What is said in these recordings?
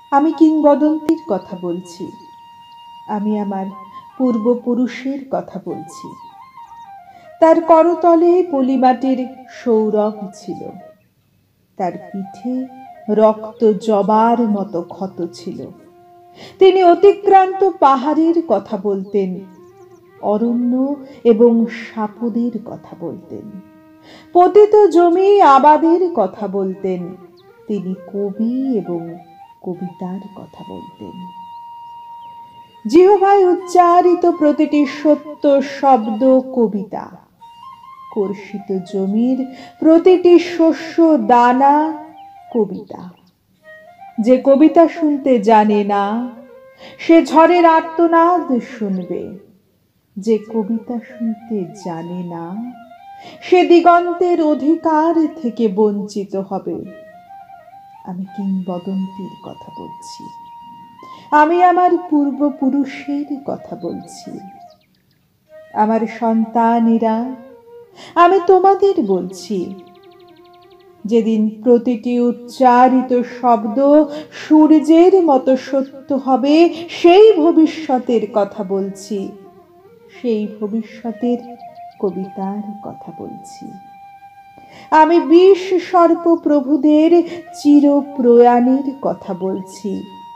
আমি কিংবদন্তির কথা বলছি। আমি আমার পূর্বপুরুষের কথা বলছি। তার করতলে পলিমাটির সৌরভ ছিল, তার পিঠে রক্ত জবার মতো ক্ষত ছিল। তিনি অতিক্রান্ত পাহাড়ের কথা বলতেন, অরণ্য এবং সাপদের কথা বলতেন, পতিত জমি আবাদের কথা বলতেন। তিনি কবি এবং কবিতার কথা বলতেন। জিহ্বায় উচ্চারিত প্রতিটি সত্য শব্দ কবিতা, কর্ষিত জমির প্রতিটি শস্য দানা কবিতা। যে কবিতা শুনতে জানে না, সে ঝড়ের আর্তনাদ শুনবে। যে কবিতা শুনতে জানে না, সে দিগন্তের অধিকার থেকে বঞ্চিত হবে। আমি কিংবদন্তির কথা বলছি। আমি আমার পূর্বপুরুষের কথা বলছি। আমার সন্তানেরা, আমি তোমাদের বলছি, যেদিন প্রতিটি উচ্চারিত শব্দ সূর্যের মতো সত্য হবে, সেই ভবিষ্যতের কথা বলছি। সেই ভবিষ্যতের কবিতার কথা বলছি। আমি ২০ সর্প প্রভুদের চিরপ্রয়াণের কথা বলছি।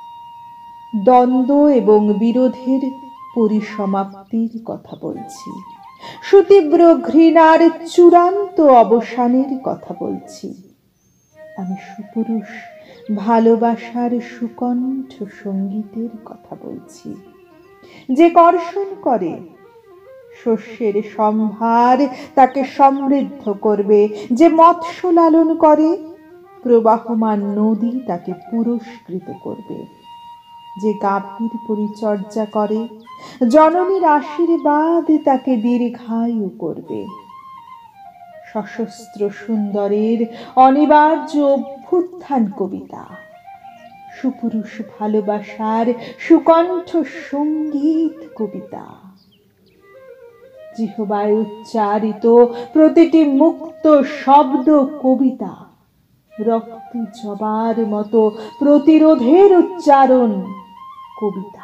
দ্বন্দ্ব এবং বিরোধের পরিসমাপ্তির কথা বলছি। সুতীব্র ঘৃণার চূড়ান্ত অবসানের কথা বলছি। আমি সুপুরুষ ভালোবাসার সুকণ্ঠ সঙ্গীতের কথা বলছি, যে কর্ষণ করে শস্যের সম্ভার তাকে সমৃদ্ধ করবে, যে মৎস্য লালন করে প্রবাহমান নদী তাকে পুরস্কৃত করবে, যে গাভীর পরিচর্যা করে জননীর আশীর্বাদ তাকে দীর্ঘায়ু করবে। সশস্ত্র সুন্দরের অনিবার্য অভ্যুত্থান কবিতা, সুপুরুষ ভালোবাসার সুকণ্ঠ সঙ্গীত কবিতা। জিহ্বায় উচ্চারিত প্রতিটি মুক্ত শব্দ কবিতা, রক্ত জবার মতো প্রতিরোধের উচ্চারণ কবিতা।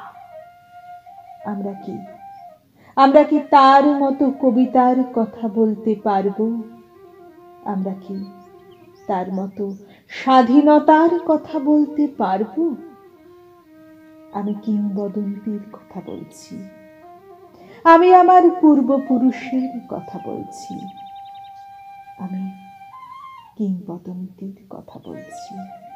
আমরা কি তার মতো কবিতার কথা বলতে পারব? আমরা কি তার মতো স্বাধীনতার কথা বলতে পারব? আমি কিংবদন্তির কথা বলছি। আমি আমার পূর্বপুরুষের কথা বলছি। আমি কিংবদন্তির কথা বলছি।